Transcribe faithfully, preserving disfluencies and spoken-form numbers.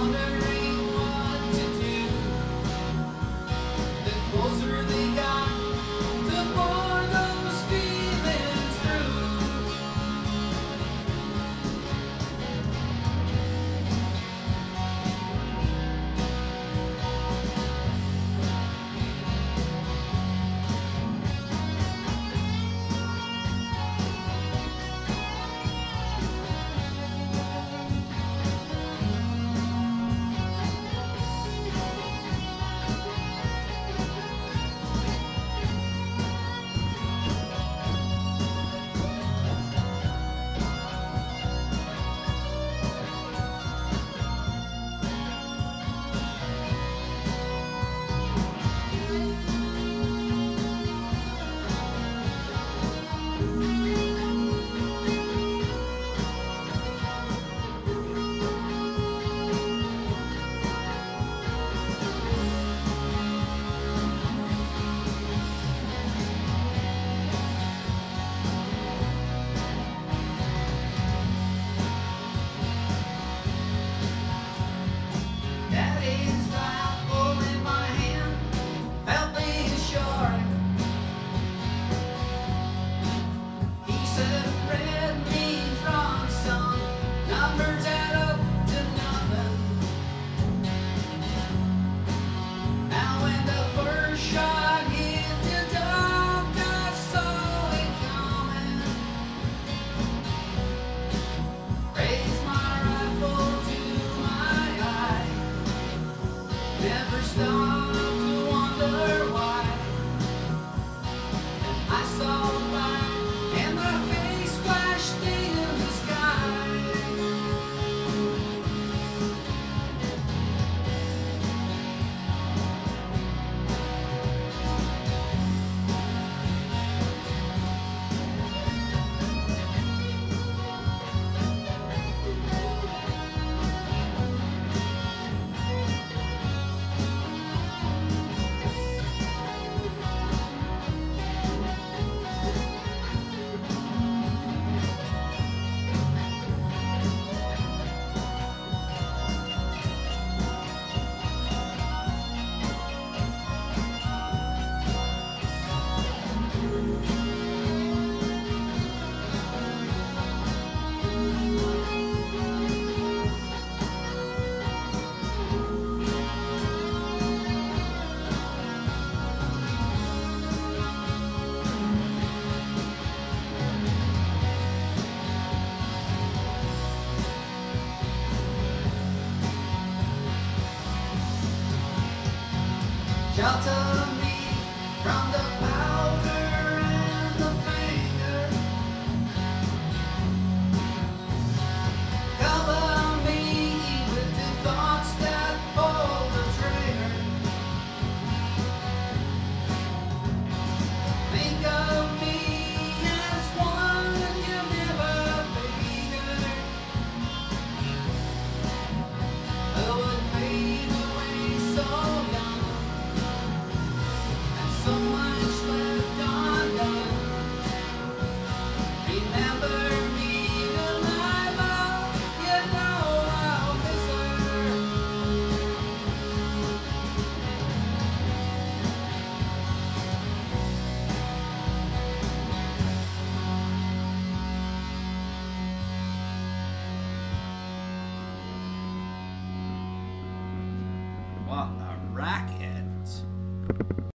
wondering what to do. The closer they got, the more those feelings grew. Daddy's rifle in my hand felt reassuring. He said, "Red means wrong, son. Numbers add up to nothing." Now when the first shot hit the dog, I saw it coming. Raised my rifle to my eye. Never stopped to wonder why. I saw a light and my face flashed in the sky. Shelter me from the powder and the finger. Cover me with the thoughts that pull the trigger. Think of me as one you never figured. I would fade away so young. So much left undone. Remember me till I love, you know I'll miss her. What a rack.